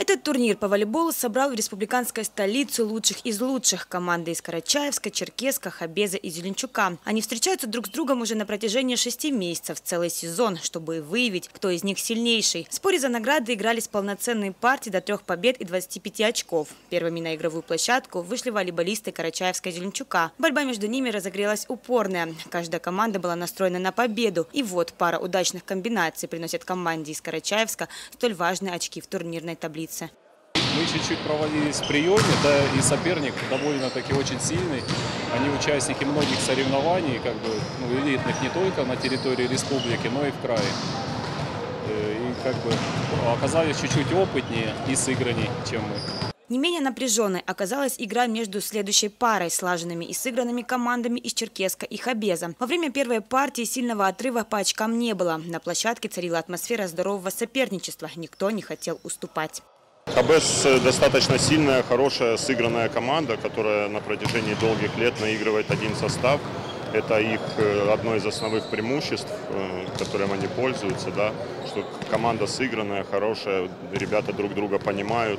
Этот турнир по волейболу собрал в республиканской столице лучших из лучших. Команды из Карачаевска, Черкесска, Хабеза и Зеленчука. Они встречаются друг с другом уже на протяжении 6 месяцев, целый сезон, чтобы выявить, кто из них сильнейший. В споре за награды игрались полноценные партии до 3 побед и 25 очков. Первыми на игровую площадку вышли волейболисты Карачаевска и Зеленчука. Борьба между ними разогрелась упорная. Каждая команда была настроена на победу. И вот пара удачных комбинаций приносит команде из Карачаевска столь важные очки в турнирной таблице. Мы чуть-чуть провалились в приеме, да, и соперник довольно-таки очень сильный. Они участники многих соревнований, элитных не только на территории республики, но и в крае. И оказались чуть-чуть опытнее и сыгранней, чем мы. Не менее напряженной оказалась игра между следующей парой, слаженными и сыгранными командами из Черкесска и Хабеза. Во время первой партии сильного отрыва по очкам не было. На площадке царила атмосфера здорового соперничества. Никто не хотел уступать. Хабез достаточно сильная, хорошая, сыгранная команда, которая на протяжении долгих лет наигрывает один состав. Это их одно из основных преимуществ, которым они пользуются, да, что команда сыгранная, хорошая, ребята друг друга понимают.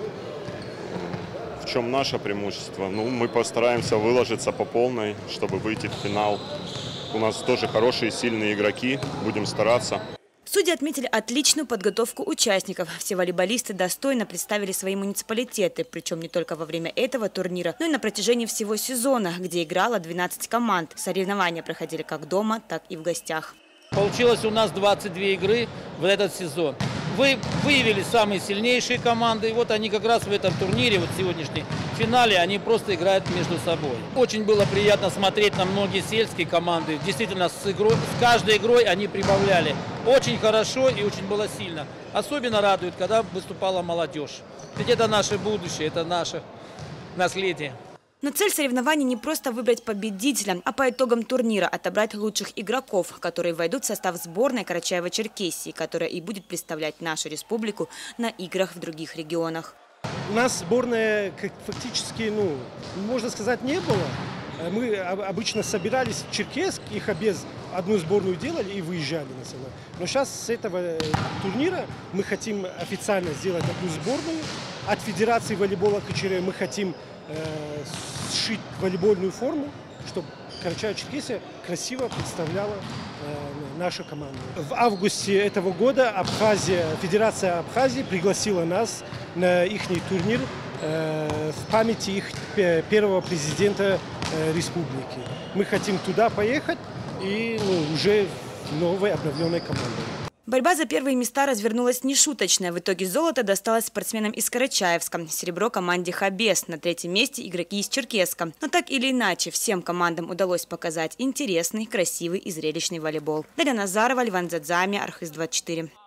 В чем наше преимущество? Мы постараемся выложиться по полной, чтобы выйти в финал. У нас тоже хорошие, сильные игроки, будем стараться. Судьи отметили отличную подготовку участников. Все волейболисты достойно представили свои муниципалитеты. Причем не только во время этого турнира, но и на протяжении всего сезона, где играло 12 команд. Соревнования проходили как дома, так и в гостях. Получилось у нас 22 игры в этот сезон. Вы выявили самые сильнейшие команды. И вот они как раз в этом турнире, вот сегодняшнем финале, они просто играют между собой. Очень было приятно смотреть на многие сельские команды. Действительно, с каждой игрой они прибавляли. Очень хорошо и очень было сильно. Особенно радует, когда выступала молодежь. Ведь это наше будущее, это наше наследие. Но цель соревнований не просто выбрать победителя, а по итогам турнира отобрать лучших игроков, которые войдут в состав сборной Карачаево-Черкесии, которая и будет представлять нашу республику на играх в других регионах. У нас сборная фактически, можно сказать, не было. Мы обычно собирались в Черкесск и Хабез, одну сборную делали и выезжали на село. Но сейчас с этого турнира мы хотим официально сделать одну сборную. От Федерации волейбола Качарева мы хотим сшить волейбольную форму, чтобы Карачаево-Черкесия красиво представляла нашу команду. В августе этого года Федерация Абхазии пригласила нас на их турнир в памяти их первого президента республики. Мы хотим туда поехать и уже в новой обновленной команде. Борьба за первые места развернулась нешуточная. В итоге золото досталось спортсменам из Карачаевска, серебро команде Хабез, на 3-м месте игроки из Черкесска. Но так или иначе, всем командам удалось показать интересный, красивый и зрелищный волейбол. Дарья Назарова, Ливан Дзадзами, Архыз 24.